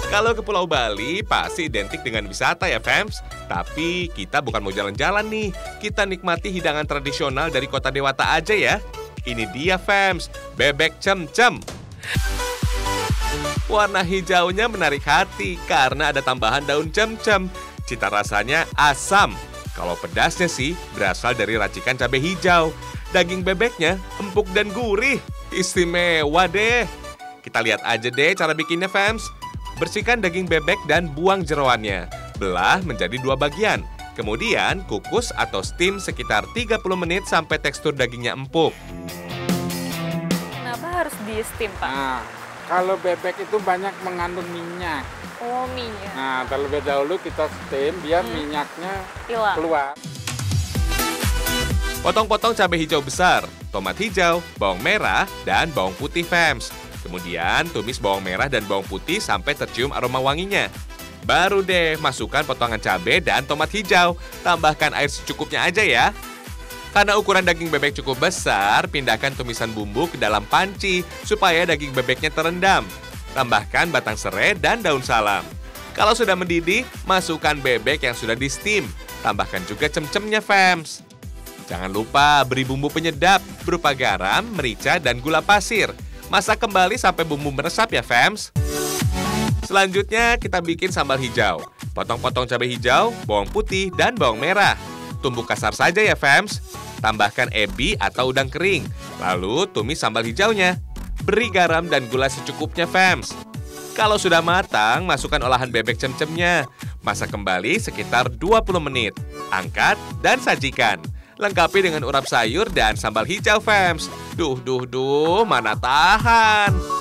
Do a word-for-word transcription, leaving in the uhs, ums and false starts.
Kalau ke Pulau Bali, pasti identik dengan wisata ya, fams. Tapi kita bukan mau jalan-jalan nih. Kita nikmati hidangan tradisional dari Kota Dewata aja ya. Ini dia, fams, bebek cem-cem. Warna hijaunya menarik hati karena ada tambahan daun cem-cem. Cita rasanya asam. Kalau pedasnya sih berasal dari racikan cabai hijau. Daging bebeknya empuk dan gurih. Istimewa deh. Kita lihat aja deh cara bikinnya, fams. Bersihkan daging bebek dan buang jeroannya. Belah menjadi dua bagian. Kemudian kukus atau steam sekitar tiga puluh menit sampai tekstur dagingnya empuk. Kenapa harus di steam, Pak? Nah, kalau bebek itu banyak mengandung minyak. Oh, minyak. Nah, terlebih dahulu kita steam biar hmm. minyaknya hilang. Keluar. Potong-potong cabai hijau besar, tomat hijau, bawang merah, dan bawang putih, fams. Kemudian tumis bawang merah dan bawang putih sampai tercium aroma wanginya. Baru deh masukkan potongan cabai dan tomat hijau. Tambahkan air secukupnya aja ya. Karena ukuran daging bebek cukup besar, pindahkan tumisan bumbu ke dalam panci supaya daging bebeknya terendam. Tambahkan batang serai dan daun salam. Kalau sudah mendidih, masukkan bebek yang sudah di steam. Tambahkan juga cem-cemnya, fams. Jangan lupa beri bumbu penyedap berupa garam, merica, dan gula pasir. Masak kembali sampai bumbu meresap ya, fams. Selanjutnya kita bikin sambal hijau. Potong-potong cabai hijau, bawang putih, dan bawang merah. Tumbuk kasar saja ya, fams. Tambahkan ebi atau udang kering. Lalu tumis sambal hijaunya. Beri garam dan gula secukupnya, fams. Kalau sudah matang, masukkan olahan bebek cem-cemnya. Masak kembali sekitar dua puluh menit. Angkat dan sajikan. Lengkapi dengan urap sayur dan sambal hijau, fams. Duh, duh, duh, mana tahan.